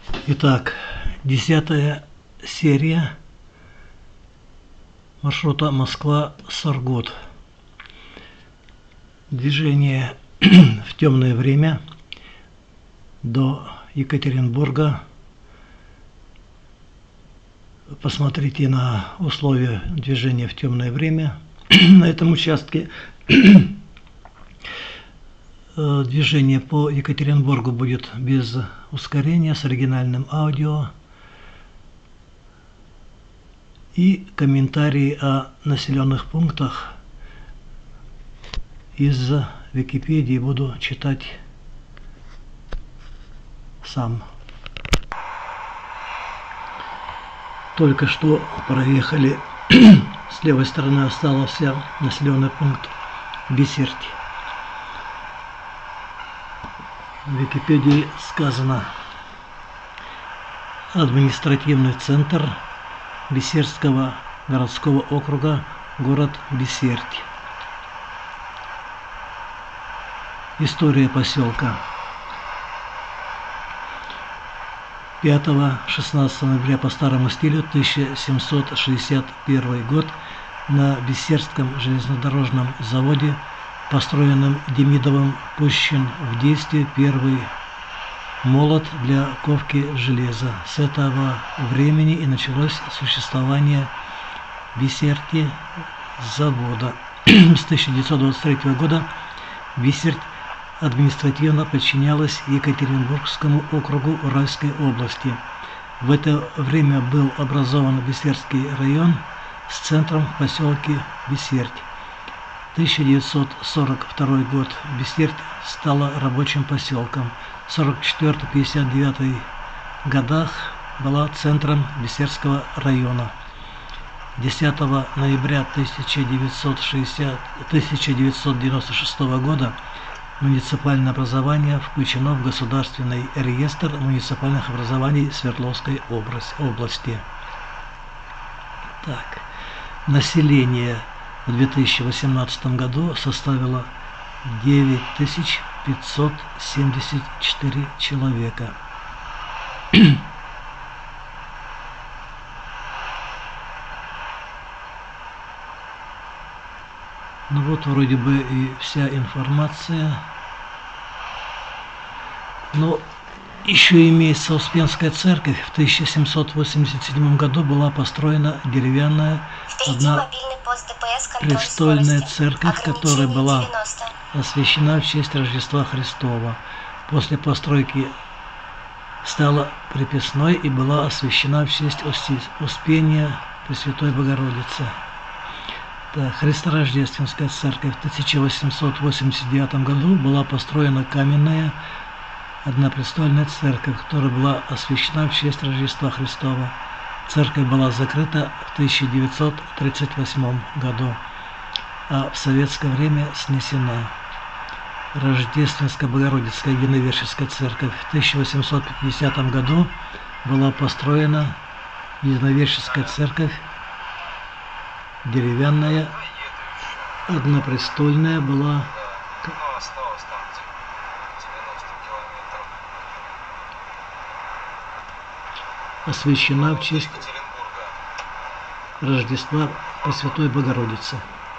Итак, 10-я серия маршрута Москва-Саргут. Движение в темное время до Екатеринбурга. Посмотрите на условия движения в темное время на этом участке. Движение по Екатеринбургу будет без ускорения, с оригинальным аудио. И комментарии о населенных пунктах из Википедии буду читать сам. Только что проехали, с левой стороны остался населенный пункт Бисерть. В Википедии сказано: административный центр Бисертского городского округа, город Бисерть. История поселка. 5-16 ноября по старому стилю 1761 год на Бисертском железнодорожном заводе, построенном Демидовым, пущен в действие первый молот для ковки железа. С этого времени и началось существование Бисерти завода. С 1923 года Бисерть административно подчинялась Екатеринбургскому округу Уральской области. В это время был образован Бисертский район с центром в поселке Бисерть. 1942 год. Бисерть стала рабочим поселком. В 1944-1959 годах была центром Бисертского района. 10 ноября 1996 года муниципальное образование включено в Государственный реестр муниципальных образований Свердловской области. Так, население в 2018 году составило 9574 человека. Ну вот вроде бы и вся информация. Но еще имеется Успенская церковь. В 1787 году была построена деревянная однопрестольная церковь, которая была освящена в честь Рождества Христова. После постройки стала приписной и была освящена в честь Успения Пресвятой Богородицы. Так, Христорождественская церковь. В 1889 году была построена каменная однопрестольная церковь, которая была освящена в честь Рождества Христова. Церковь была закрыта в 1938 году, а в советское время снесена. Рождественско-Богородицкая Единоверческая церковь. В 1850 году была построена Единоверческая церковь, деревянная, однопрестольная была. Освящена в честь Рождества Пресвятой Богородицы.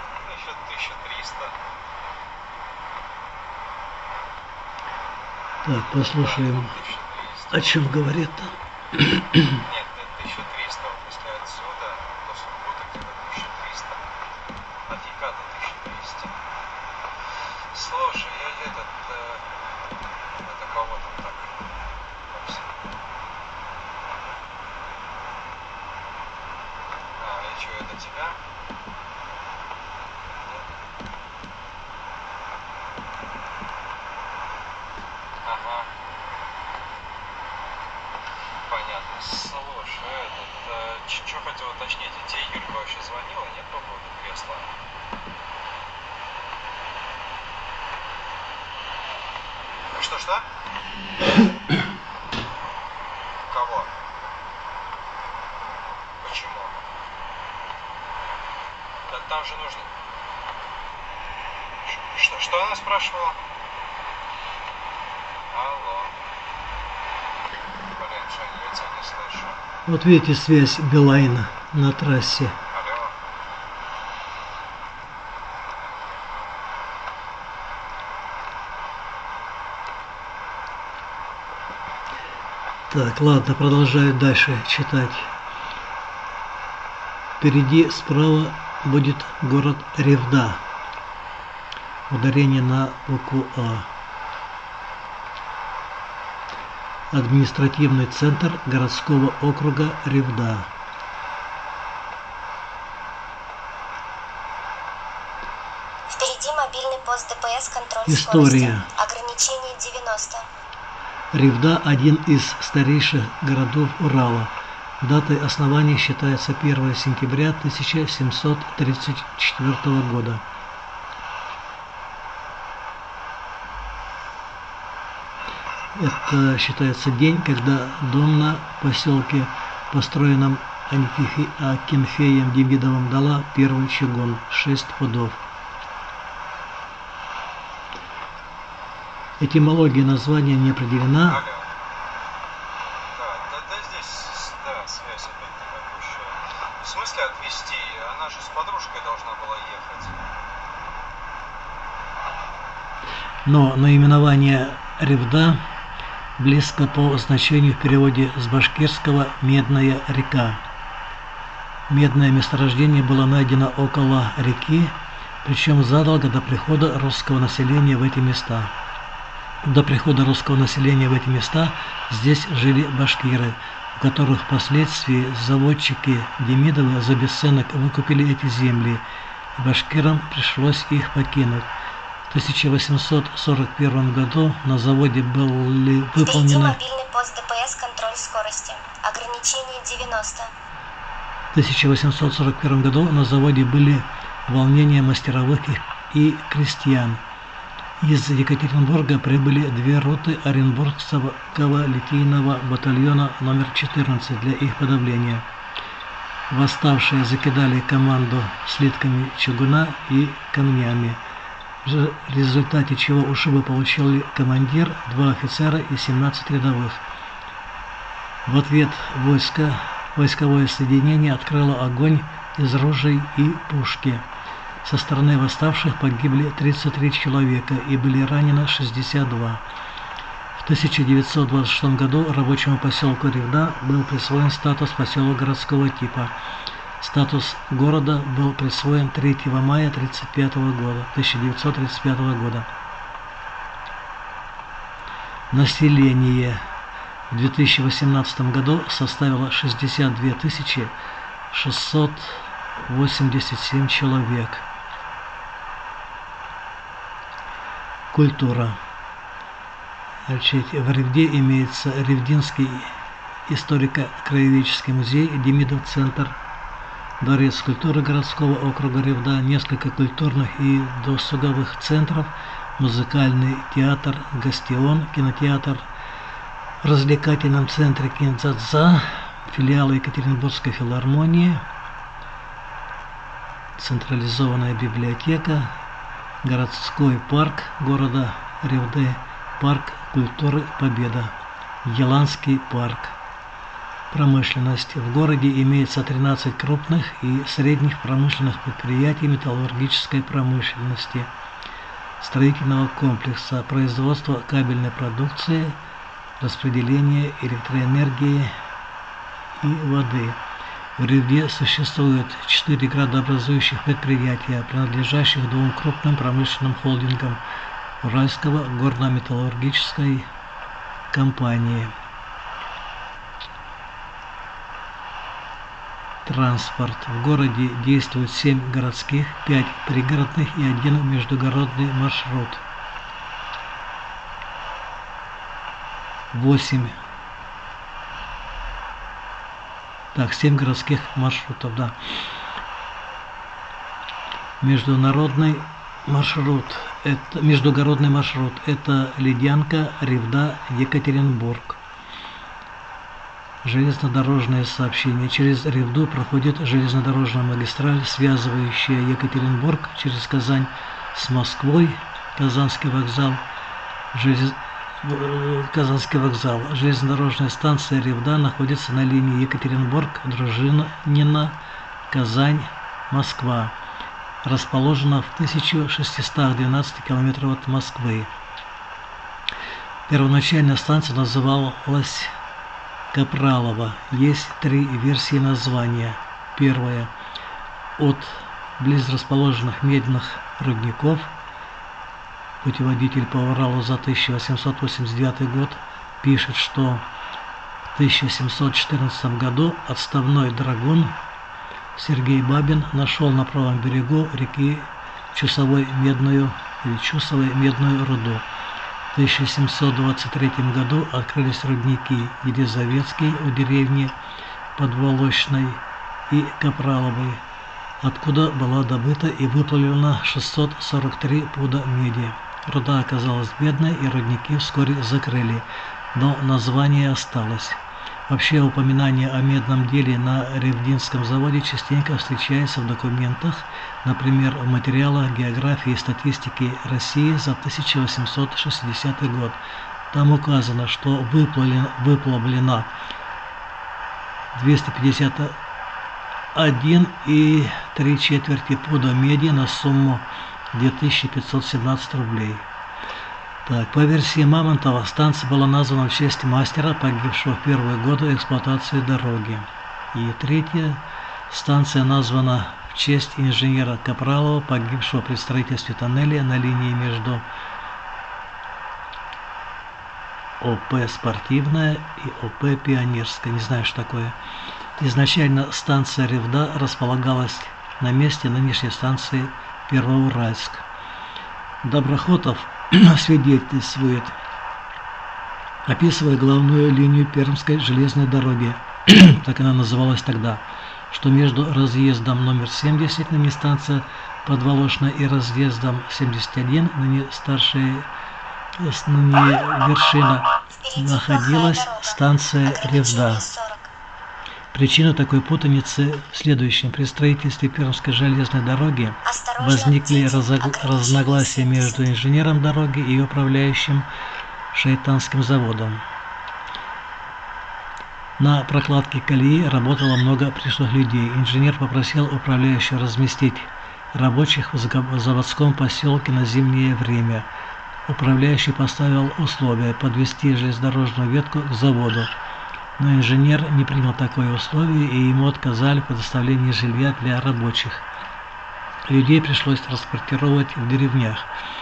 Так, послушаем, о чем говорит. Нет, 1300, если отсюда, то суббота где-то 1300. Нафига-то 1200. Слушай, это кого там так? И что, это тебя? Ага. Понятно. Слушай, что хотел уточнить? Тебе Юлька вообще звонила, нет, по поводу кресла? Что? Кого? Почему? Да там же нужно... Что она спрашивала? Алло. Блин, Жень, Вот видите связь Билайна на трассе. Алло. Так, ладно, продолжаю дальше читать. Впереди справа будет город Ревда. Ударение на букву А. Административный центр городского округа Ревда. Впереди мобильный пост ДПС, контроль История. скорости. Ограничение 90. Ревда – один из старейших городов Урала. Датой основания считается 1 сентября 1734 года. Это считается день, когда дом на поселке, построенном Акинфеем Демидовым, дала первый чугун – 6 пудов. Этимология названия не определена. Алло. Да, здесь, да, связь опять никакущая. В смысле отвезти? Она же с подружкой должна была ехать. Но наименование Ревда близко по значению в переводе с башкирского «медная река». Медное месторождение было найдено около реки, причем задолго до прихода русского населения в эти места. До прихода русского населения в эти места здесь жили башкиры, у которых впоследствии заводчики Демидовы за бесценок выкупили эти земли, и башкирам пришлось их покинуть. В 1841 году на заводе были Впереди выполнены мобильный пост ДПС, контроль скорости. Ограничение 90. В 1841 году на заводе были волнения мастеровых и крестьян. Из Екатеринбурга прибыли 2 роты Оренбургского литейного батальона номер 14 для их подавления. Восставшие закидали команду слитками чугуна и камнями, в результате чего ушибы получили командир, 2 офицера и 17 рядовых. В ответ войсковое соединение открыло огонь из ружей и пушки. Со стороны восставших погибли 33 человека и были ранены 62. В 1926 году рабочему поселку Ревда был присвоен статус поселка городского типа. Статус города был присвоен 3 мая 1935 года. Население в 2018 году составило 62 687 человек. Культура. В Ревде имеется Ревдинский историко-краеведческий музей, Демидов центр, дворец культуры городского округа Ревда, несколько культурных и досуговых центров, музыкальный театр «Гастион», кинотеатр, в развлекательном центре «Киндзадза», филиалы Екатеринбургской филармонии, централизованная библиотека, городской парк города Ревды, парк культуры Победа, Еланский парк. Промышленность. В городе имеется 13 крупных и средних промышленных предприятий металлургической промышленности, строительного комплекса, производства кабельной продукции, распределения электроэнергии и воды. В Ревде существует 4 градообразующих предприятия, принадлежащих 2 крупным промышленным холдингам Уральского горно-металлургической компании. Транспорт. В городе действует 7 городских, 5 пригородных и 1 междугородный маршрут. 7 городских маршрутов, да. Междугородный маршрут это Ледянка, Ревда, Екатеринбург. Железнодорожное сообщение. Через Ревду проходит железнодорожная магистраль, связывающая Екатеринбург через Казань с Москвой, Казанский вокзал, Казанский вокзал. Железнодорожная станция Ревда находится на линии Екатеринбург-Дружинина, Казань, Москва. Расположена в 1612 километров от Москвы. Первоначально станция называлась Капралова. Есть 3 версии названия. Первая. От близ расположенных медных рудников. Путеводитель по Уралу за 1889 год пишет, что в 1714 году отставной драгун Сергей Бабин нашел на правом берегу реки Чусовой медную руду. В 1723 году открылись рудники Елизаветский у деревни Подволочной и Капраловой, откуда была добыта и выплавлена 643 пуда меди. Руда оказалась бедной, и рудники вскоре закрыли, но название осталось. Вообще, упоминание о медном деле на Ревдинском заводе частенько встречается в документах, например, в материалах географии и статистики России за 1860 год. Там указано, что выплавлено 251,3 пуда меди на сумму 2517 рублей. Так, по версии Мамонтова, станция была названа в честь мастера, погибшего в первые годы эксплуатации дороги. И третья, станция названа в честь инженера Капралова, погибшего при строительстве тоннеля на линии между ОП «Спортивная» и ОП «Пионерская». Не знаю, что такое. Изначально станция Ревда располагалась на месте нынешней станции Первоуральск. Доброхотов свидетельствует, описывая главную линию Пермской железной дороги, так она называлась тогда, что между разъездом номер 70, ныне станция Подволочная, и разъездом 71, ныне вершина, находилась станция Ревда. Причина такой путаницы в следующем. При строительстве Пермской железной дороги возникли разногласия между инженером дороги и управляющим Шайтанским заводом. На прокладке колеи работало много пришлых людей. Инженер попросил управляющего разместить рабочих в заводском поселке на зимнее время. Управляющий поставил условие подвести железнодорожную ветку к заводу. Но инженер не принял такое условие, и ему отказали в предоставлении жилья для рабочих. Людей пришлось транспортировать в деревнях.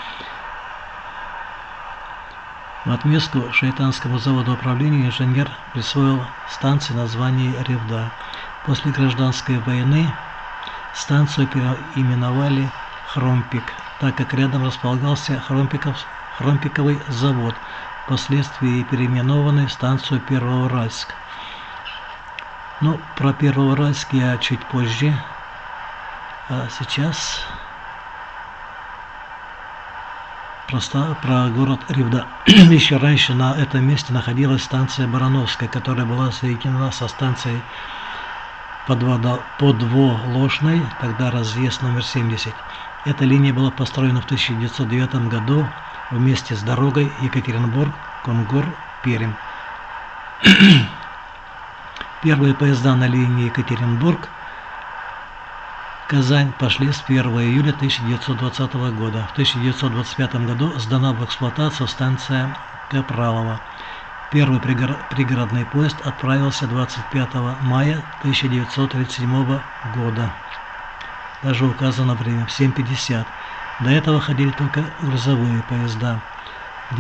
В отместку Шайтанскому заводу управления инженер присвоил станции название Ревда. После гражданской войны станцию переименовали Хромпик, так как рядом располагался Хромпиковый завод, впоследствии переименованный в станцию Первоуральск. Ну, про Первоуральск я чуть позже. А сейчас просто про город Ревда. Еще раньше на этом месте находилась станция Барановская, которая была соединена со станцией Подволочной, тогда разъезд номер 70. Эта линия была построена в 1909 году вместе с дорогой Екатеринбург-Кунгур-Пермь. Первые поезда на линии Екатеринбург-Казань пошли с 1 июля 1920 года. В 1925 году сдана в эксплуатацию станция Капралова. Первый пригородный поезд отправился 25 мая 1937 года. Даже указано время, в 7:50. До этого ходили только грузовые поезда. В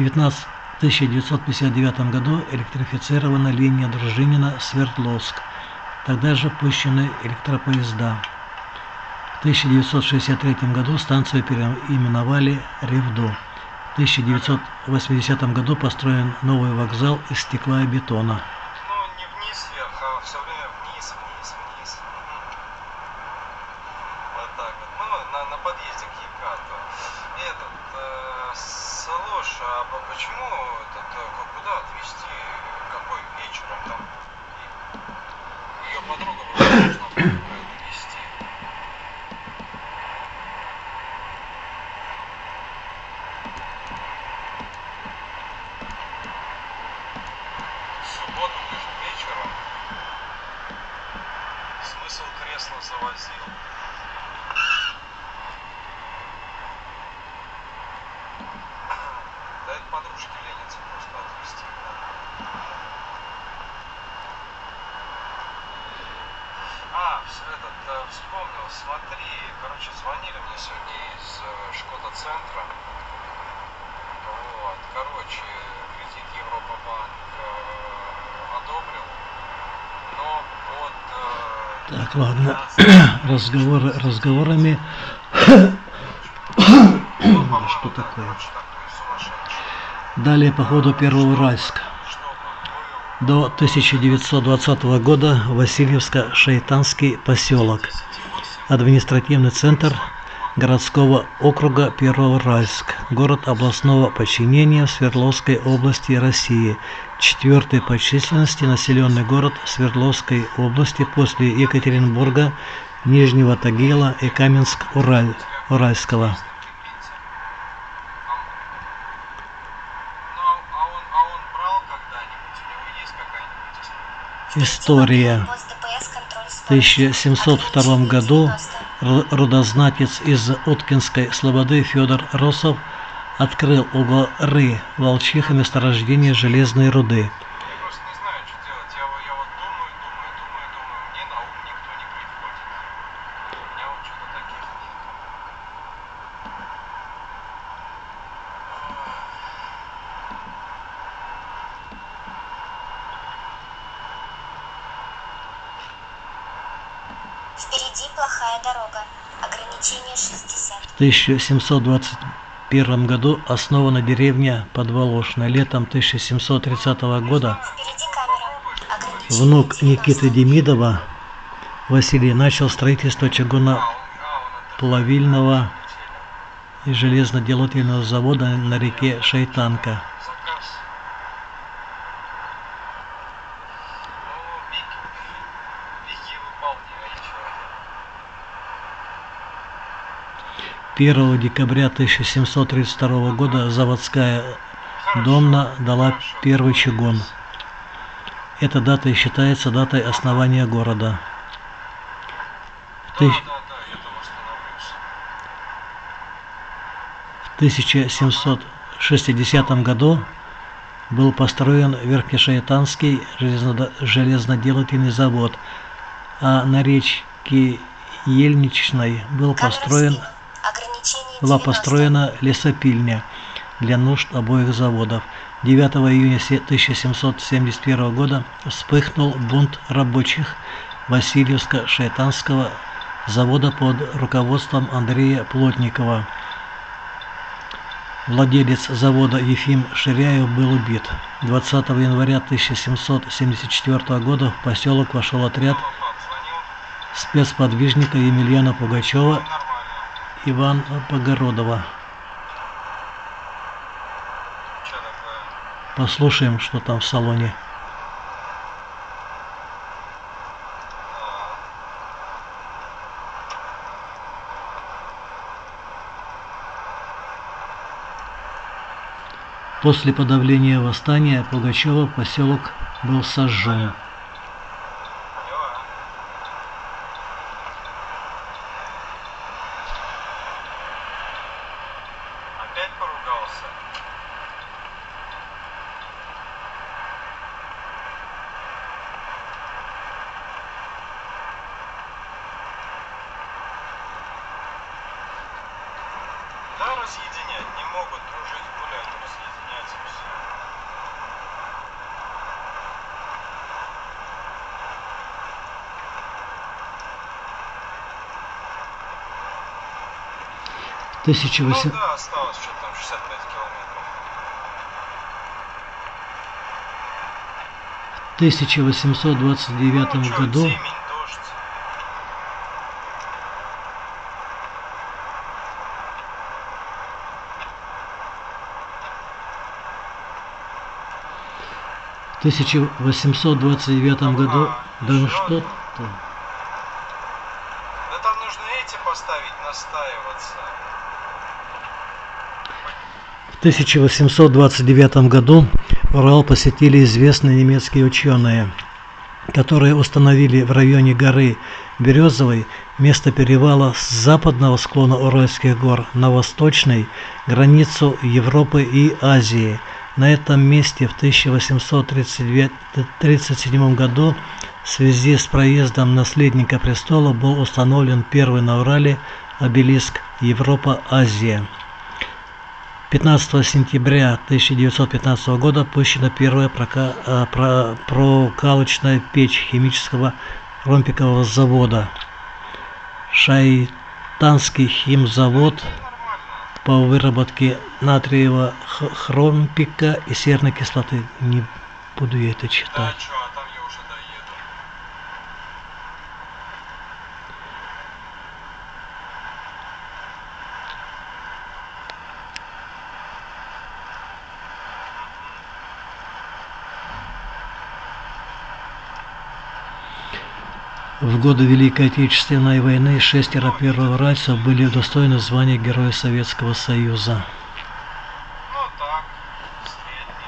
1959 году электрифицирована линия Дружинина-Свердловск. Тогда же пущены электропоезда. В 1963 году станцию переименовали Ревду. В 1980 году построен новый вокзал из стекла и бетона. Ну, не вниз вверх, а все время вниз. Вот так вот. Ну, на подъезде к Екату. Салош, а почему куда отвезти? Какой вечером там? Ее подруга должна была везти. завозил. Да это подружки ленятся просто отвезти. Вспомнил, смотри, короче, звонили мне сегодня из Шкода-центра. Вот, короче, кредит Европа-банк одобрил, но под... Так, ладно, разговорами. Что такое? Далее по ходу Первоуральск. До 1920 года Васильевско-Шайтанский поселок. Административный центр городского округа Первоуральск. Город областного подчинения в Свердловской области России. 4-й по численности населенный город Свердловской области после Екатеринбурга, Нижнего Тагила и Каменск-Уральского. История. В 1702 году рудознатец из Уткинской слободы Федор Росов открыл у горы Волчиха месторождение железной руды. Я просто не знаю, что делать. Я вот думаю, мне на ум никто не приходит. У меня вот что-то таких нет. Впереди плохая дорога. Ограничение 60. В 1721 году основана деревня Подволошная. Летом 1730 года Впереди камера. Ограничение внук 90. Никиты Демидова Василий начал строительство чугуноплавильного и железноделательного завода на реке Шайтанка. Заказ. Беги, выполняй, чё. 1 декабря 1732 года заводская Домна дала первый чугун. Эта дата считается датой основания города. В Да, я там остановлюсь. 1760 году был построен Верхнешайтанский железноделательный завод, а на речке Ельничной была Ограничение построена лесопильня для нужд обоих заводов. 9 июня 1771 года вспыхнул бунт рабочих Васильевско-Шайтанского завода под руководством Андрея Плотникова. Владелец завода Ефим Ширяев был убит. 20 января 1774 года в поселок вошел отряд спецподвижника Емельяна Пугачева Нормально. Ивана Погородова. Чё такое? Послушаем, что там в салоне. После подавления восстания Пугачева поселок был сожжен. Поняла? Опять поругался? Да, разъединять не могут, дружить, гулять, разъединять и все. В 1800 Ну да, осталось что-то там 65 километров. 1829 Ну, чё, году темень, дождь. В 1829 году, да ну что-то. Да там нужно эти поставить, настаиваться. В 1829 году Урал посетили известные немецкие ученые. которые установили в районе горы Березовой, место перевала с западного склона Уральских гор на восточной границу Европы и Азии. На этом месте в 1837 году в связи с проездом наследника престола был установлен первый на Урале обелиск Европа-Азия. 15 сентября 1915 года пущена первая прокалочная печь химического ромпикового завода. Шайтанский химзавод по выработке натриевого хромпика и серной кислоты. Не буду я это Да, читать. чё, а там я уже доеду. В годы Великой Отечественной войны 6 первоуральцев были удостоены звания Героя Советского Союза. Ну так, среднее.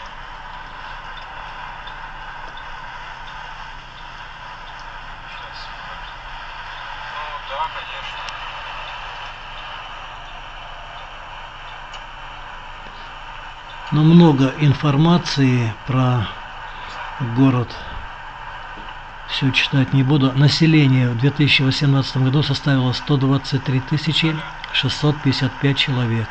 Сейчас. Ну да, конечно. Но много информации про город. Все читать не буду. Население в 2018 году составило 123 655 человек.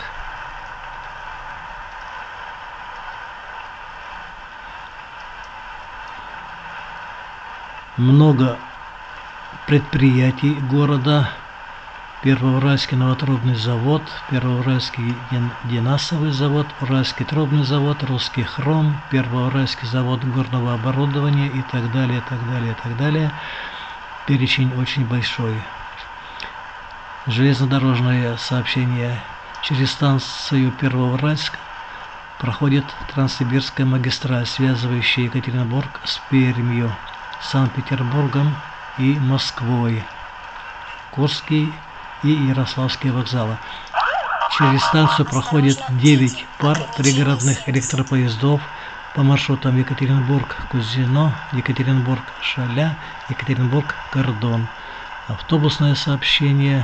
Много предприятий города. Первоуральский новотрубный завод, Первоуральский динасовый завод, Уральский трубный завод, Русский хром, Первоуральский завод горного оборудования и так далее, и так далее, и так далее. Перечень очень большой. Железнодорожное сообщение. Через станцию Первоуральск проходит Транссибирская магистраль, связывающая Екатеринбург с Пермью, Санкт-Петербургом и Москвой. Курский и Ярославские вокзалы. Через станцию проходит 9 пар пригородных электропоездов по маршрутам Екатеринбург-Кузино, Екатеринбург-Шаля, Екатеринбург-Кордон. Автобусное сообщение.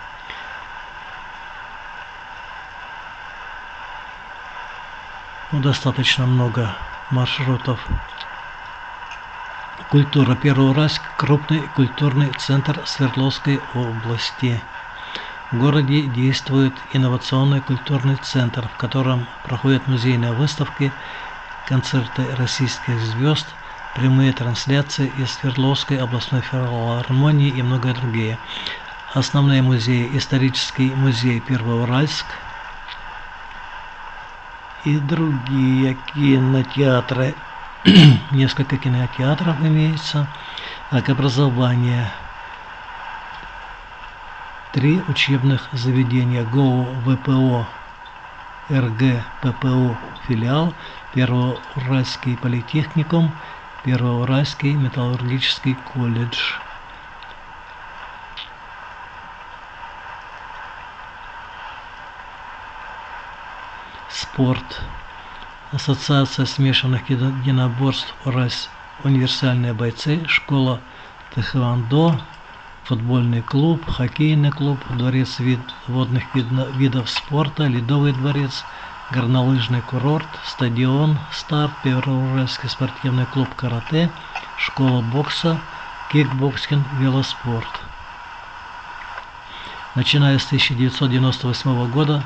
Достаточно много маршрутов. Культура. Первоуральск – крупный культурный центр Свердловской области. В городе действует инновационный культурный центр, в котором проходят музейные выставки, концерты российских звезд, прямые трансляции из Свердловской областной филармонии и многое другие. Основные музеи: исторический музей Первоуральск и другие кинотеатры. Несколько кинотеатров имеется. Так, образование. 3 учебных заведения: ГОУ ВПО РГППУ филиал, Первоуральский политехникум, Первоуральский металлургический колледж. Спорт. Ассоциация смешанных единоборств Уральск, универсальные бойцы, школа тэквондо, футбольный клуб, хоккейный клуб, дворец водных видов спорта, ледовый дворец, горнолыжный курорт, стадион «Старт», Первоуральский спортивный клуб карате, школа бокса, кикбоксинг, велоспорт. Начиная с 1998 года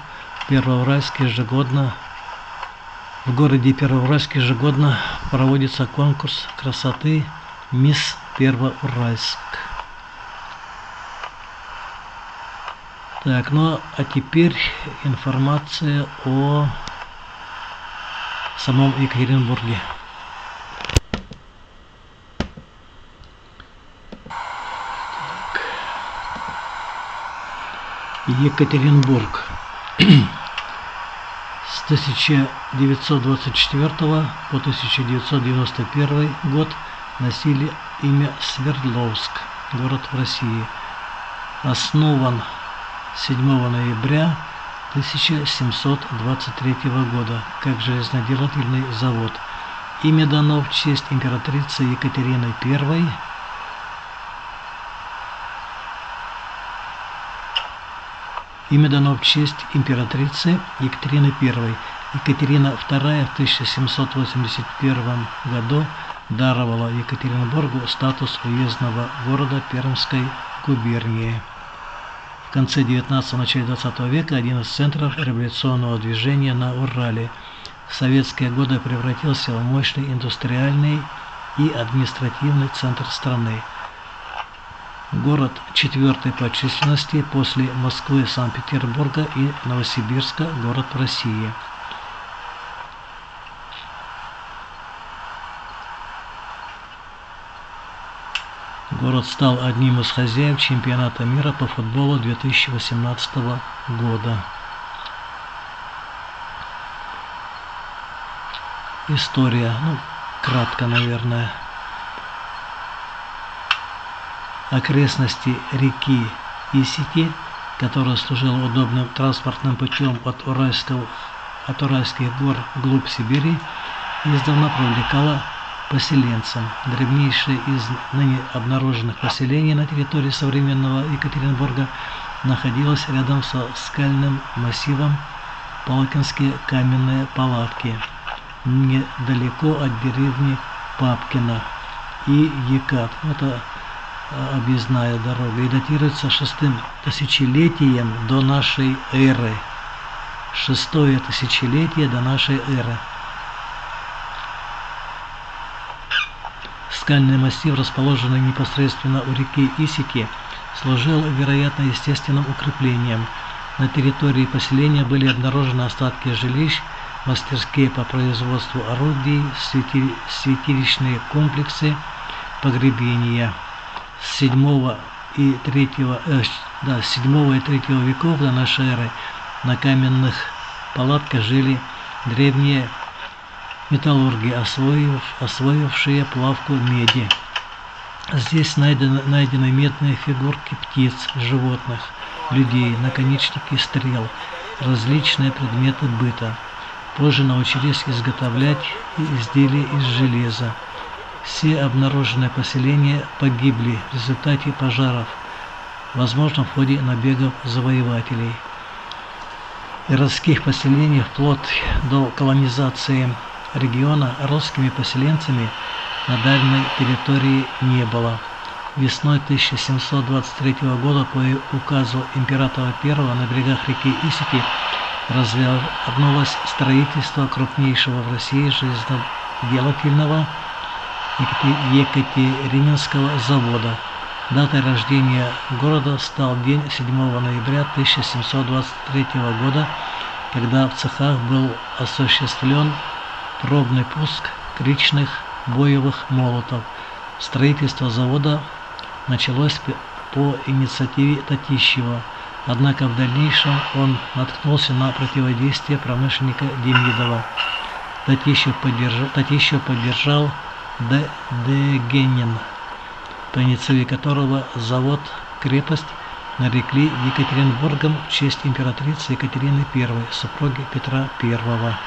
в городе Первоуральск ежегодно проводится конкурс красоты «Мисс Первоуральск». Так, ну а теперь информация о самом Екатеринбурге. Екатеринбург. С 1924 по 1991 год носили имя Свердловск, город в России. Основан 7 ноября 1723 года как железноделательный завод. Имя дано в честь императрицы Екатерины I. Имя дано в честь императрицы Екатерины I. Екатерина II в 1781 году даровала Екатеринбургу статус уездного города Пермской губернии. В конце 19-го, начале 20 века один из центров революционного движения на Урале. В советские годы превратился в мощный индустриальный и административный центр страны. Город четвертый по численности после Москвы, Санкт-Петербурга и Новосибирска, город в России. Город стал одним из хозяев чемпионата мира по футболу 2018 года. История, кратко, наверное. Окрестности реки Исики, которая служила удобным транспортным путем от Уральских гор вглубь Сибири, издавна привлекала поселенцам. Древнейшее из ныне обнаруженных поселений на территории современного Екатеринбурга находилось рядом со скальным массивом Палкинские каменные палатки, недалеко от деревни Папкино и Екат. Это объездная дорога, и датируется 6-м тысячелетием до нашей эры. 6-е тысячелетие до нашей эры. Скальный массив, расположенный непосредственно у реки Исики, служил, вероятно, естественным укреплением. На территории поселения были обнаружены остатки жилищ, мастерские по производству орудий, святилищные комплексы, погребения. С 7 и 3 веков до нашей эры на каменных палатках жили древние металлурги, освоившие плавку меди. Здесь найдены медные фигурки птиц, животных, людей, наконечники стрел, различные предметы быта. Позже научились изготовлять изделия из железа. Все обнаруженные поселения погибли в результате пожаров, возможно, в ходе набегов завоевателей. Городских поселений вплоть до колонизации региона русскими поселенцами на дальней территории не было. Весной 1723 года по указу императора I на берегах реки Исики развернулось строительство крупнейшего в России железноделательного Екатерининского завода. Датой рождения города стал день 7 ноября 1723 года, когда в цехах был осуществлен пробный пуск кричных боевых молотов. Строительство завода началось по инициативе Татищева, однако в дальнейшем он наткнулся на противодействие промышленника Демидова. Татищев поддержал Дегенин, по инициативе которого завод-крепость нарекли Екатеринбургом в честь императрицы Екатерины I, супруги Петра I.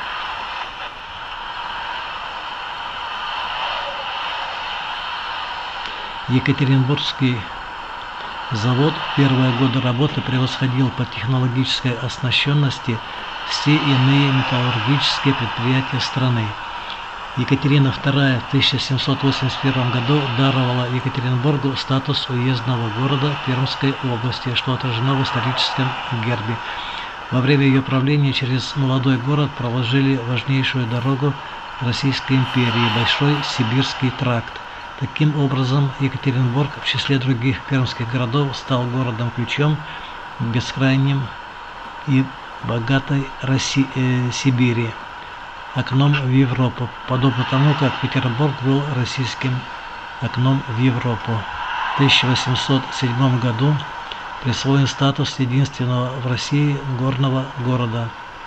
Екатеринбургский завод в первые годы работы превосходил по технологической оснащенности все иные металлургические предприятия страны. Екатерина II в 1781 году даровала Екатеринбургу статус уездного города Пермской области, что отражено в историческом гербе. Во время ее правления через молодой город проложили важнейшую дорогу Российской империи – Большой Сибирский тракт. Таким образом, Екатеринбург в числе других пермских городов стал городом-ключом к бескрайним и богатой Сибири, окном в Европу, подобно тому, как Петербург был российским окном в Европу. В 1807 году присвоен статус единственного в России горного города.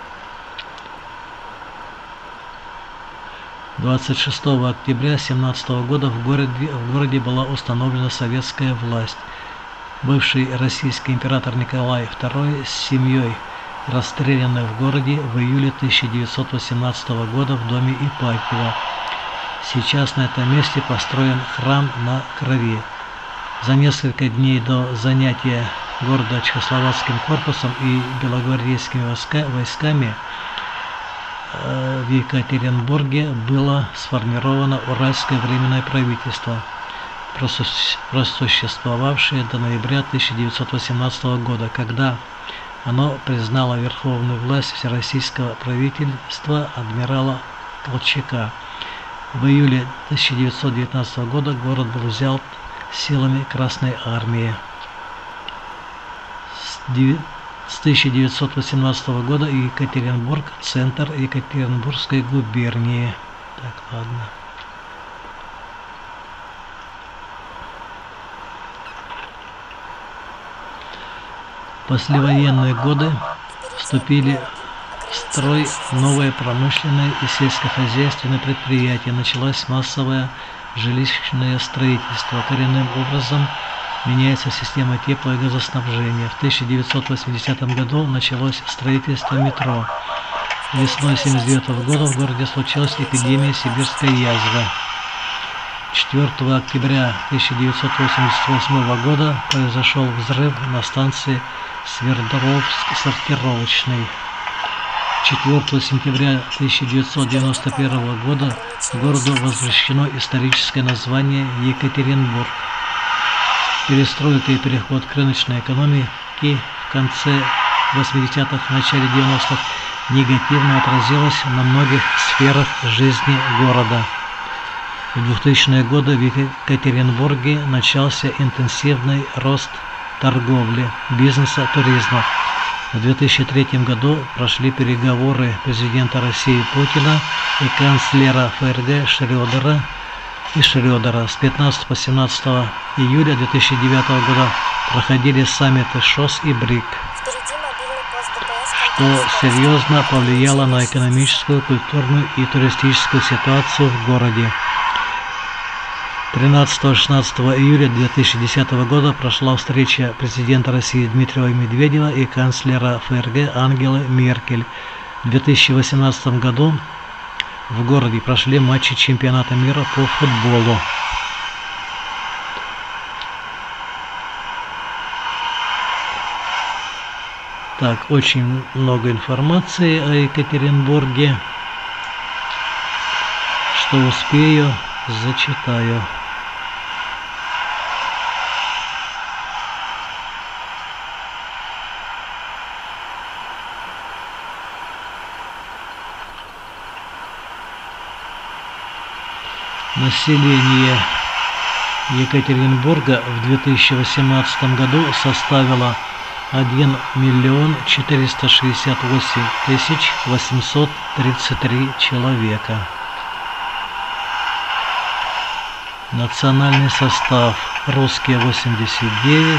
26 октября 17 года в городе была установлена советская власть. Бывший российский император Николай II с семьей расстреляны в городе в июле 1918 года в доме Ипатьева. Сейчас на этом месте построен храм на крови. За несколько дней до занятия города Чехословацким корпусом и белогвардейскими войсками в Екатеринбурге было сформировано Уральское временное правительство, просуществовавшее до ноября 1918 года, когда оно признало верховную власть всероссийского правительства адмирала Колчака. В июле 1919 года город был взят силами Красной Армии. С 1918 года Екатеринбург – центр Екатеринбургской губернии. Так, ладно. В послевоенные годы вступили в строй новые промышленные и сельскохозяйственные предприятия. Началось массовое жилищное строительство. Коренным образом меняется система тепло- и газоснабжения. В 1980 году началось строительство метро. Весной 1979 года в городе случилась эпидемия сибирской язвы. 4 октября 1988 года произошел взрыв на станции Свердловск-сортировочный. 4 сентября 1991 года городу возвращено историческое название Екатеринбург. Перестройка и переход к рыночной экономике в конце 80-х, начале 90-х негативно отразилось на многих сферах жизни города. В 2000-е годы в Екатеринбурге начался интенсивный рост торговли, бизнеса, туризма. В 2003 году прошли переговоры президента России Путина и канцлера ФРГ Шрёдера с 15 по 17 июля 2009 года проходили саммиты ШОС и БРИК, что серьезно повлияло на экономическую, культурную и туристическую ситуацию в городе. 13-16 июля 2010 года прошла встреча президента России Дмитрия Медведева и канцлера ФРГ Ангелы Меркель. В 2018 году в городе прошли матчи чемпионата мира по футболу. Так, очень много информации о Екатеринбурге. Что успею, зачитаю. Население Екатеринбурга в 2018 году составило 1 468 833 человека. Национальный состав: русские 89%,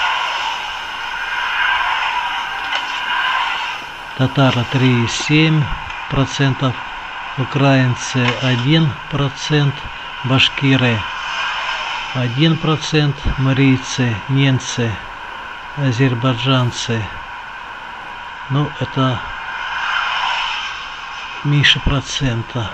татары 3,7%, украинцы 1%, башкиры 1%, марийцы, ненцы, азербайджанцы, ну это меньше процента.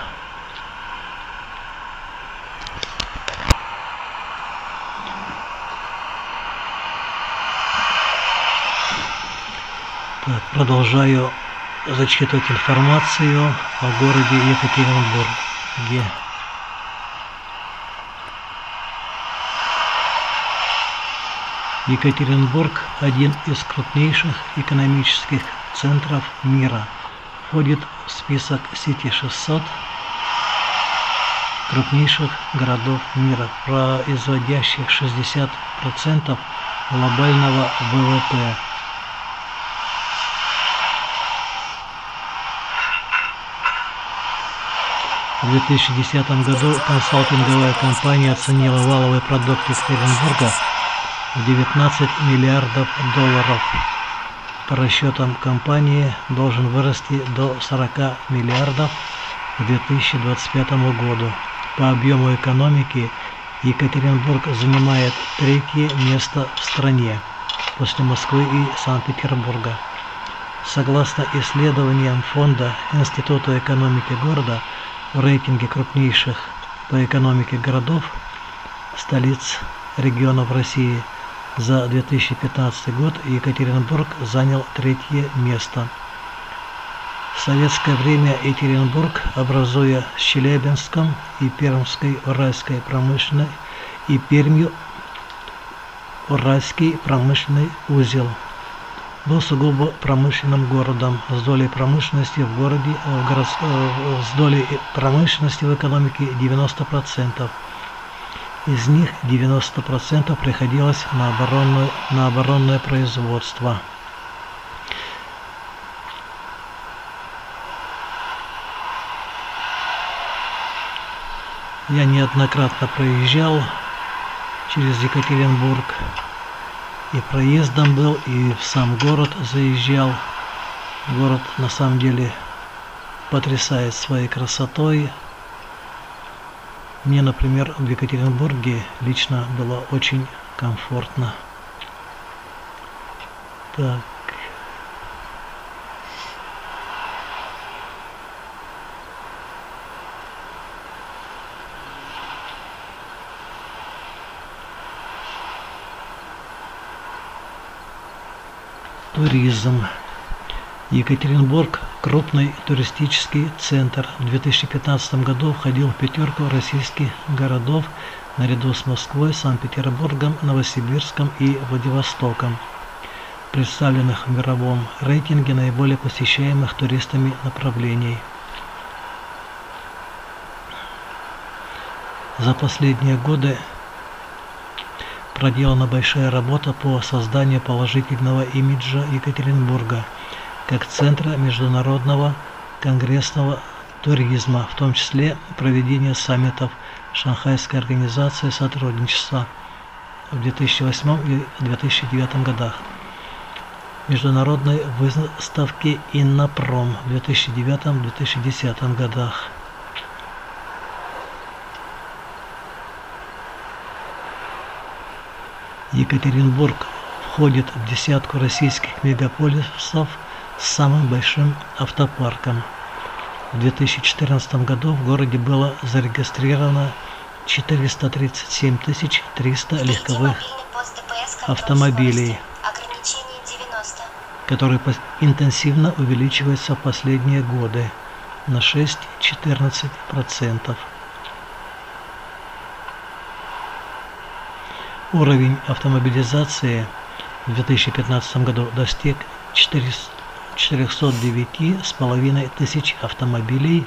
Так, продолжаю зачитывать информацию о городе Екатеринбурге. Екатеринбург – один из крупнейших экономических центров мира. Входит в список City 600 крупнейших городов мира, производящих 60% глобального ВВП. В 2010 году консалтинговая компания оценила валовый продукт Екатеринбурга в 19 миллиардов долларов. По расчетам компании должен вырасти до 40 миллиардов к 2025 году. По объему экономики Екатеринбург занимает 3-е место в стране после Москвы и Санкт-Петербурга. Согласно исследованиям фонда Института экономики города, в рейтинге крупнейших по экономике городов, столиц регионов России за 2015 год Екатеринбург занял 3-е место. В советское время Екатеринбург, образуя с Челябинском и Пермской Уральской промышленной и Пермью Уральский промышленный узел, был сугубо промышленным городом с долей промышленности в городе, с долей промышленности в экономике 90%. Из них 90% приходилось на оборонное производство. Я неоднократно проезжал через Екатеринбург, и проездом был, и в сам город заезжал. Город на самом деле потрясает своей красотой. Мне, например, в Екатеринбурге лично было очень комфортно. Так. Туризм. Екатеринбург – крупный туристический центр. В 2015 году входил в 5-ку российских городов наряду с Москвой, Санкт-Петербургом, Новосибирском и Владивостоком, представленных в мировом рейтинге наиболее посещаемых туристами направлений. За последние годы проделана большая работа по созданию положительного имиджа Екатеринбурга как центра международного конгрессного туризма, в том числе проведение саммитов Шанхайской организации сотрудничества в 2008 и 2009 годах, международной выставки Иннопром в 2009-2010 годах. Екатеринбург входит в 10-ку российских мегаполисов с самым большим автопарком. В 2014 году в городе было зарегистрировано 437 300 легковых автомобилей, которые интенсивно увеличиваются в последние годы на 6-14%. Уровень автомобилизации в 2015 году достиг 409,5 тысяч автомобилей,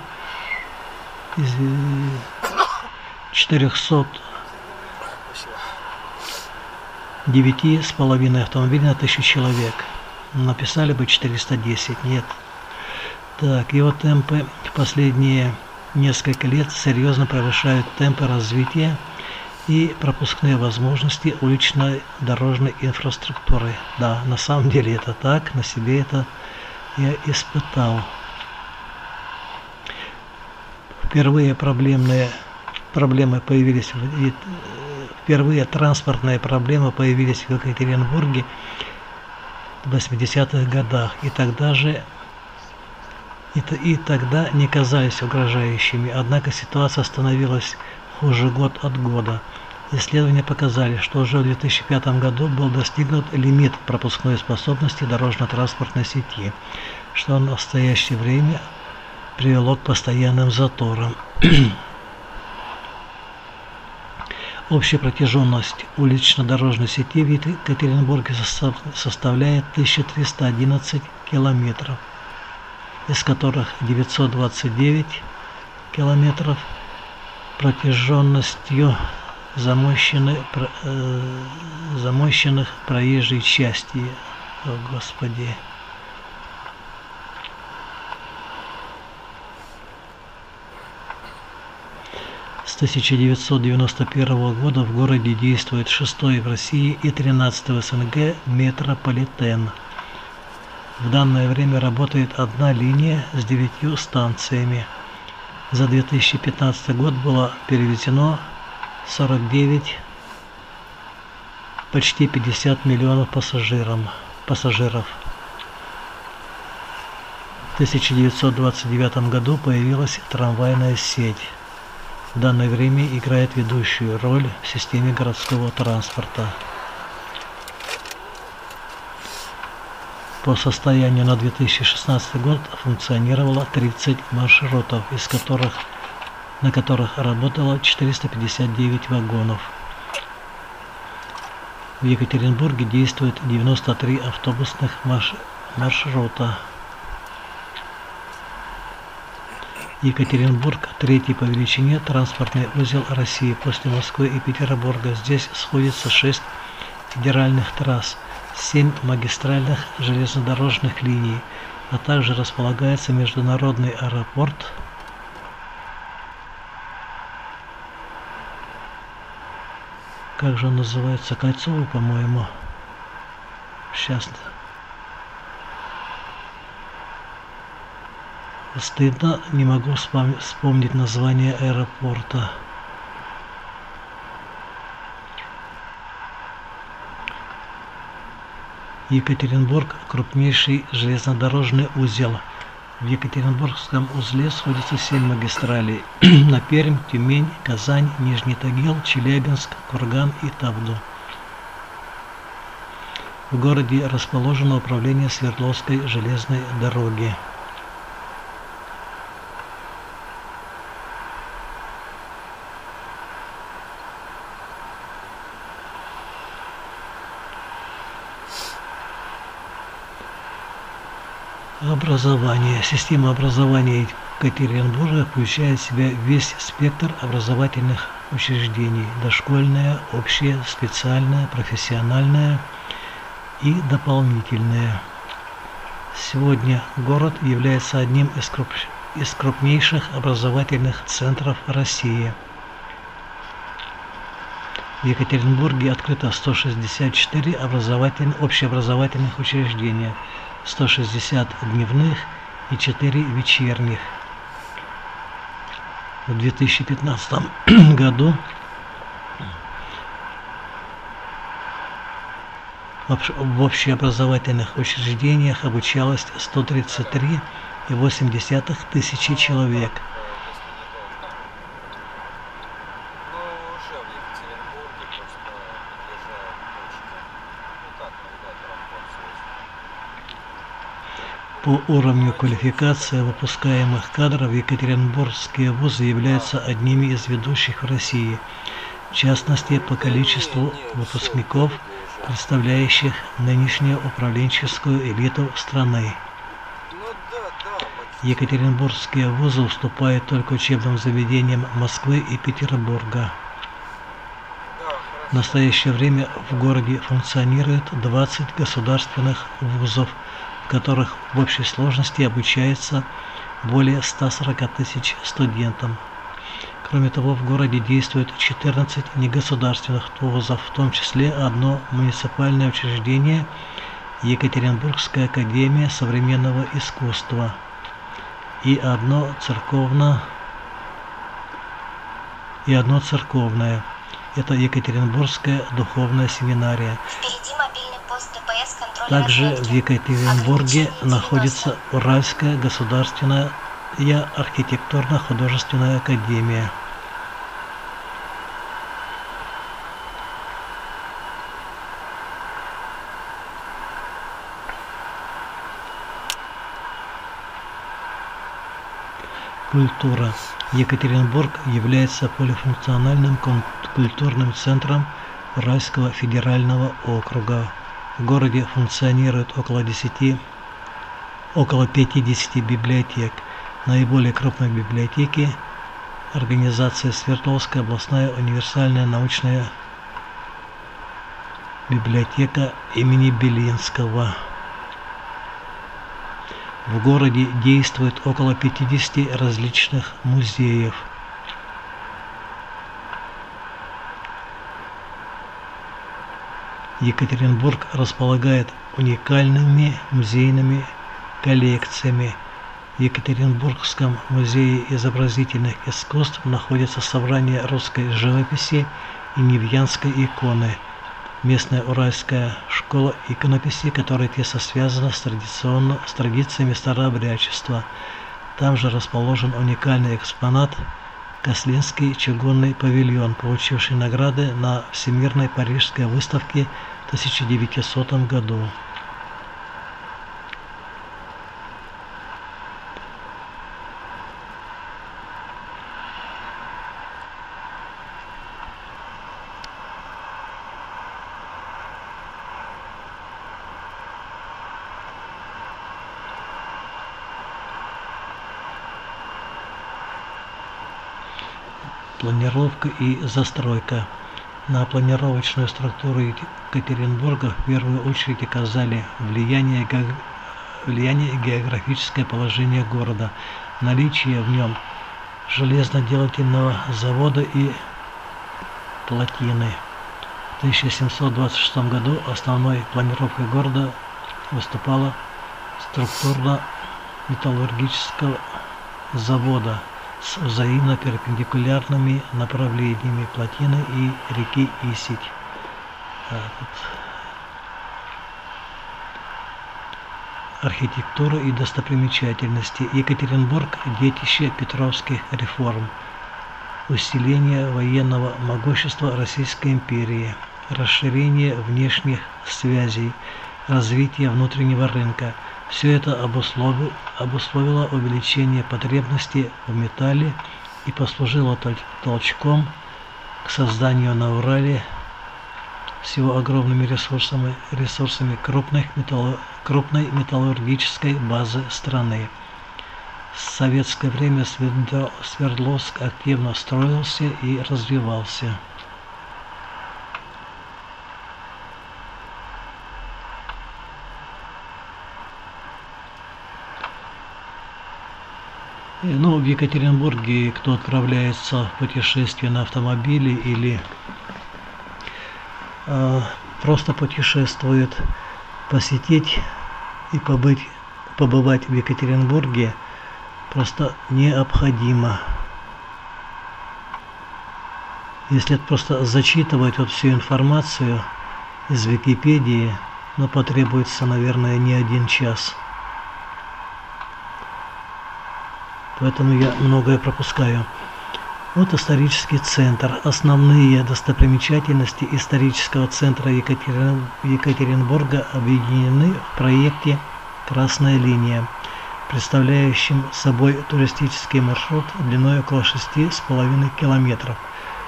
409,5 автомобилей на 1000 человек. Написали бы 410, нет. Так, его темпы в последние несколько лет серьезно превышают темпы развития и пропускные возможности уличной дорожной инфраструктуры. Да, на самом деле это так, на себе это я испытал. Впервые транспортные проблемы появились в Екатеринбурге в 80-х годах, и тогда не казались угрожающими, однако ситуация становилась хуже год от года. Исследования показали, что уже в 2005 году был достигнут лимит пропускной способности дорожно-транспортной сети, что в настоящее время привело к постоянным заторам. Общая протяженность улично-дорожной сети в Екатеринбурге составляет 1311 километров, из которых 929 километров протяженностью замощенных проезжей части. О, Господи. С 1991 года в городе действует 6-й в России и 13-й в СНГ метрополитен. В данное время работает одна линия с 9 станциями. За 2015 год было перевезено 49, почти 50 миллионов пассажиров. В 1929 году появилась трамвайная сеть. в данное время играет ведущую роль в системе городского транспорта. По состоянию на 2016 год функционировало 30 маршрутов, на которых работало 459 вагонов. В Екатеринбурге действует 93 автобусных маршрута. Екатеринбург – третий по величине транспортный узел России после Москвы и Петербурга. Здесь сходится 6 федеральных трасс, 7 магистральных железнодорожных линий, а также располагается международный аэропорт, как же он называется, Кольцово, по-моему. Сейчас. Стыдно, не могу вспомнить название аэропорта. Екатеринбург – крупнейший железнодорожный узел. В Екатеринбургском узле сходится 7 магистралей на Пермь, Тюмень, Казань, Нижний Тагил, Челябинск, Курган и Тавду. В городе расположено управление Свердловской железной дороги. Образование. Система образования Екатеринбурга включает в себя весь спектр образовательных учреждений: дошкольное, общее, специальное, профессиональное и дополнительное. Сегодня город является одним из крупнейших образовательных центров России. В Екатеринбурге открыто 164 общеобразовательных учреждения, 160 дневных и 4 вечерних. В 2015 году в общеобразовательных учреждениях обучалось 133,8 тысячи человек. По уровню квалификации выпускаемых кадров екатеринбургские вузы являются одними из ведущих в России, в частности по количеству выпускников, представляющих нынешнюю управленческую элиту страны. Екатеринбургские вузы уступают только учебным заведениям Москвы и Петербурга. В настоящее время в городе функционирует 20 государственных вузов, в которых в общей сложности обучается более 140 тысяч студентам. Кроме того, в городе действует 14 негосударственных вузов, в том числе одно муниципальное учреждение – Екатеринбургская академия современного искусства и одно церковное – это Екатеринбургская духовная семинария. Также в Екатеринбурге находится Уральская государственная архитектурно-художественная академия. Культура. Екатеринбург является полифункциональным культурным центром Уральского федерального округа. В городе функционирует около 50 библиотек. Наиболее крупные библиотеки – организация Свердловская областная универсальная научная библиотека имени Белинского. В городе действует около 50 различных музеев. Екатеринбург располагает уникальными музейными коллекциями. В Екатеринбургском музее изобразительных искусств находится собрание русской живописи и невьянской иконы, местная уральская школа иконописи, которая тесно связана с традициями старообрядчества. Там же расположен уникальный экспонат Кослинский чугунный павильон, получивший награды на Всемирной Парижской выставке в 1900 году. Планировка и застройка. На планировочную структуру Екатеринбурга в первую очередь оказали влияние географическое положение города, наличие в нем железноделательного завода и плотины. В 1726 году основной планировкой города выступала структура металлургического завода с взаимно перпендикулярными направлениями плотины и реки Исить. Архитектура и достопримечательности. Екатеринбург – детище петровских реформ. Усиление военного могущества Российской империи. Расширение внешних связей. Развитие внутреннего рынка. Все это обусловило увеличение потребностей в металле и послужило толчком к созданию на Урале с его огромными ресурсами крупной металлургической базы страны. В советское время Свердловск активно строился и развивался. В Екатеринбурге, кто отправляется в путешествие на автомобиле или просто путешествует, посетить и побывать в Екатеринбурге просто необходимо. Если просто зачитывать всю информацию из Википедии, потребуется, наверное, не 1 час. Поэтому я многое пропускаю. Исторический центр. Основные достопримечательности исторического центра Екатеринбурга объединены в проекте «Красная линия», представляющем собой туристический маршрут длиной около 6,5 километров.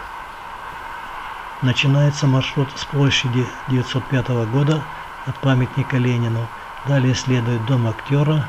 Начинается маршрут с площади 905 года от памятника Ленину. Далее следует Дом актера,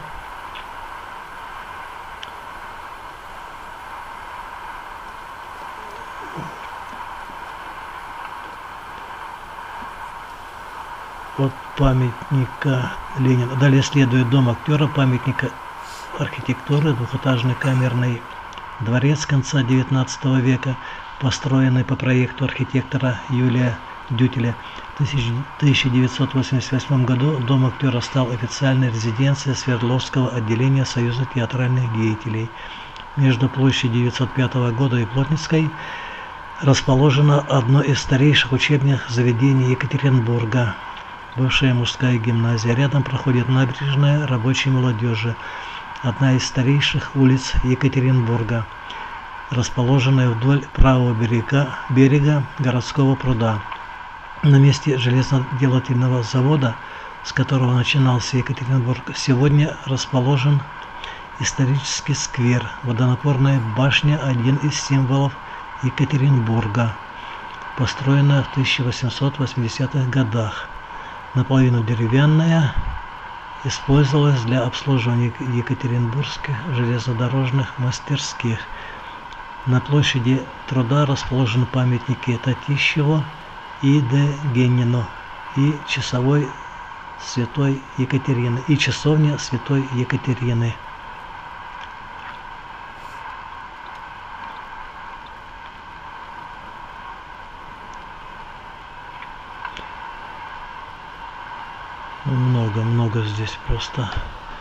от памятника Ленина. Далее следует Дом актера, памятника архитектуры, двухэтажный камерный дворец конца XIX века, построенный по проекту архитектора Юлия Дютеля. В 1988 году Дом актера стал официальной резиденцией Свердловского отделения Союза театральных деятелей. Между площадью 905 года и Плотницкой расположено одно из старейших учебных заведений Екатеринбурга. Бывшая мужская гимназия. Рядом проходит набережная рабочей молодежи, одна из старейших улиц Екатеринбурга, расположенная вдоль правого берега городского пруда. На месте железноделательного завода, с которого начинался Екатеринбург, сегодня расположен исторический сквер. Водонапорная башня – один из символов Екатеринбурга, построенная в 1880-х годах. Наполовину деревянная, использовалась для обслуживания екатеринбургских железнодорожных мастерских. На площади Труда расположены памятники Татищеву и Дегенину и часовня Святой Екатерины. Много здесь просто.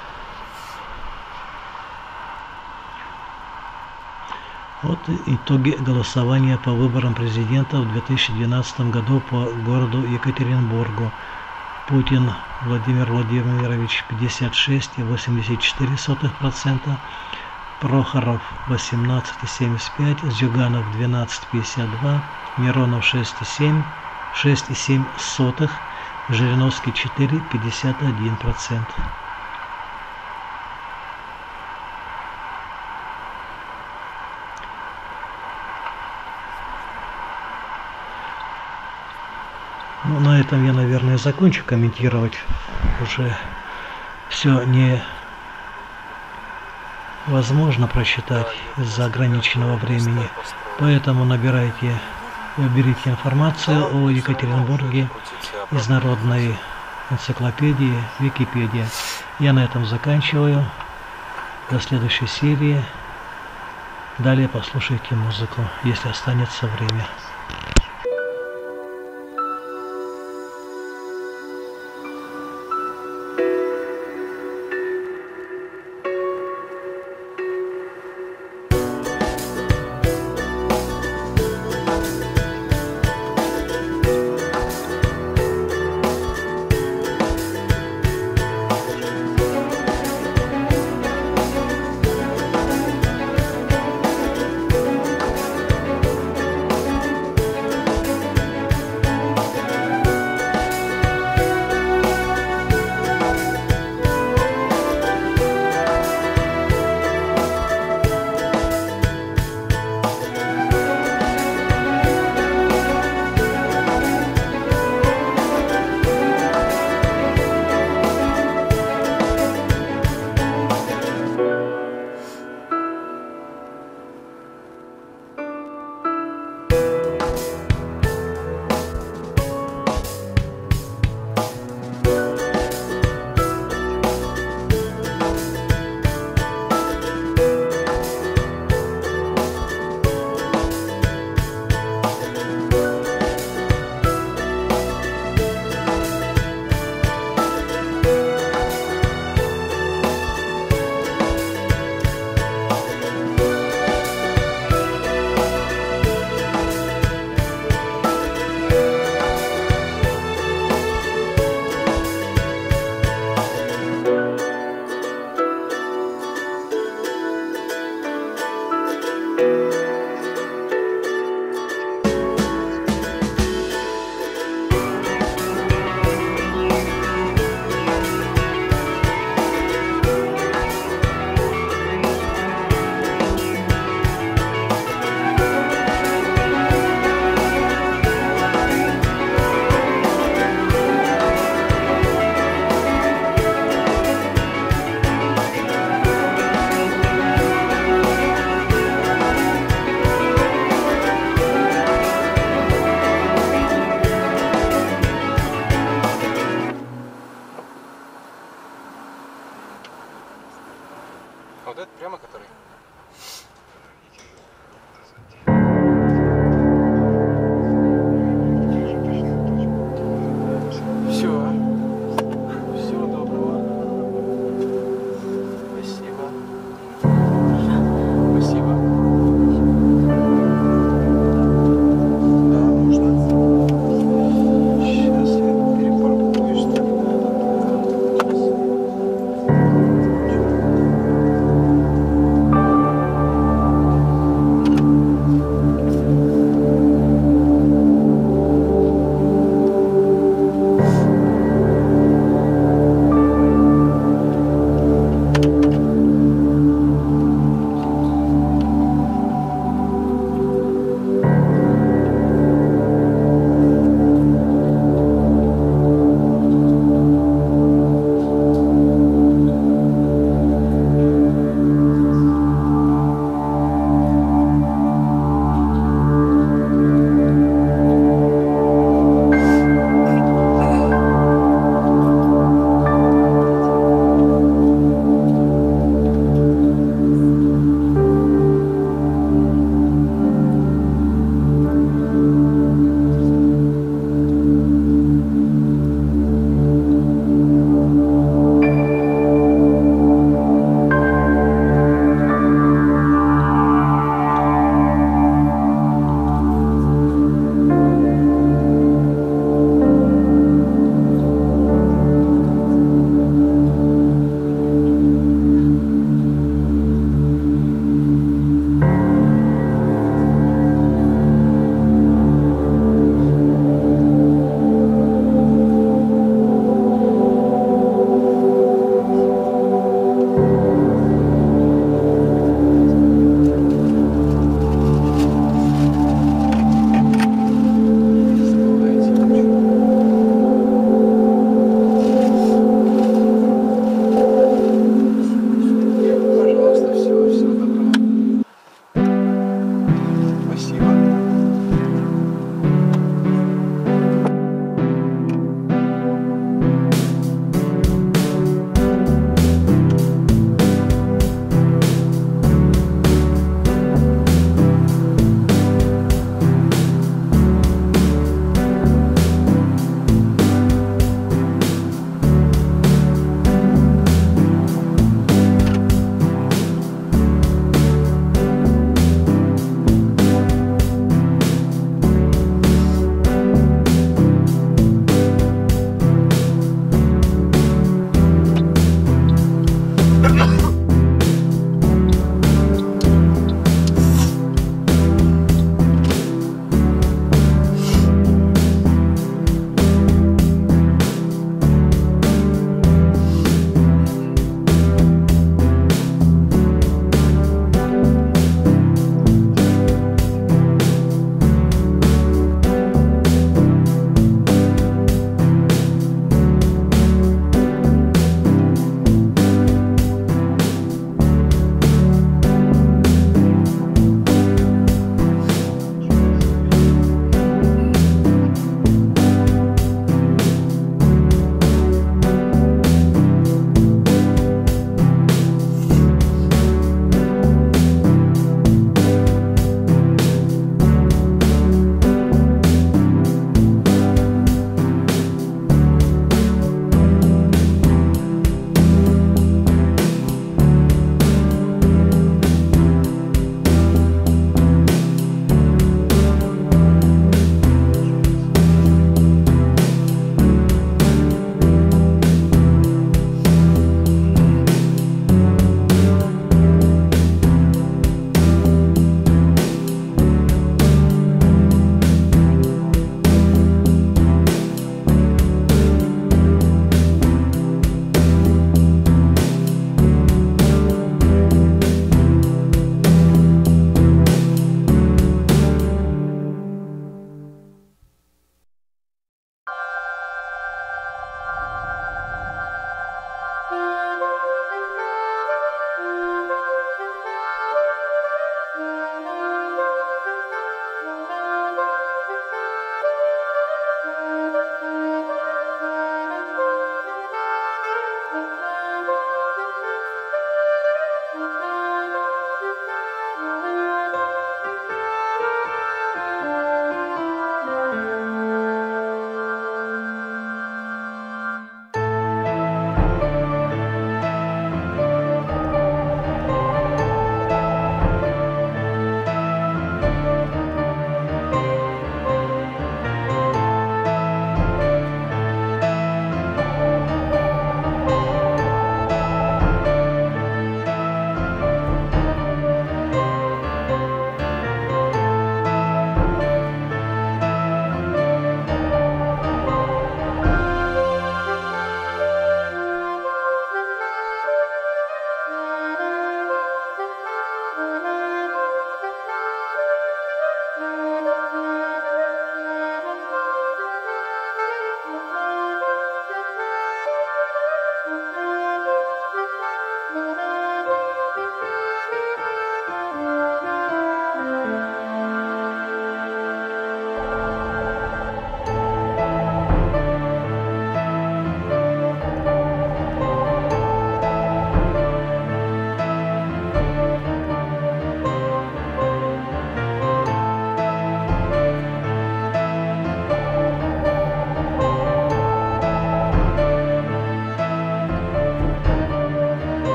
Итоги голосования по выборам президента в 2012 году по городу Екатеринбургу. Путин Владимир Владимирович 56,84%, Прохоров 18,75, Зюганов 12,52, Миронов 6,7, Жириновский 4,51%. Ну, на этом я, наверное, закончу комментировать. Уже все невозможно просчитать из-за ограниченного времени. Поэтому берите информацию о Екатеринбурге из народной энциклопедии Википедия. Я на этом заканчиваю. До следующей серии. Далее послушайте музыку, если останется время.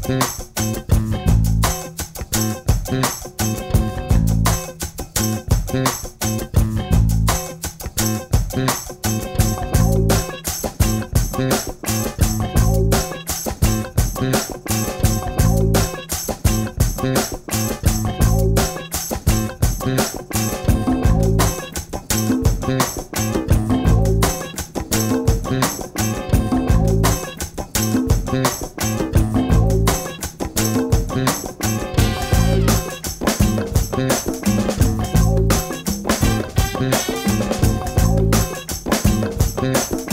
Yeah.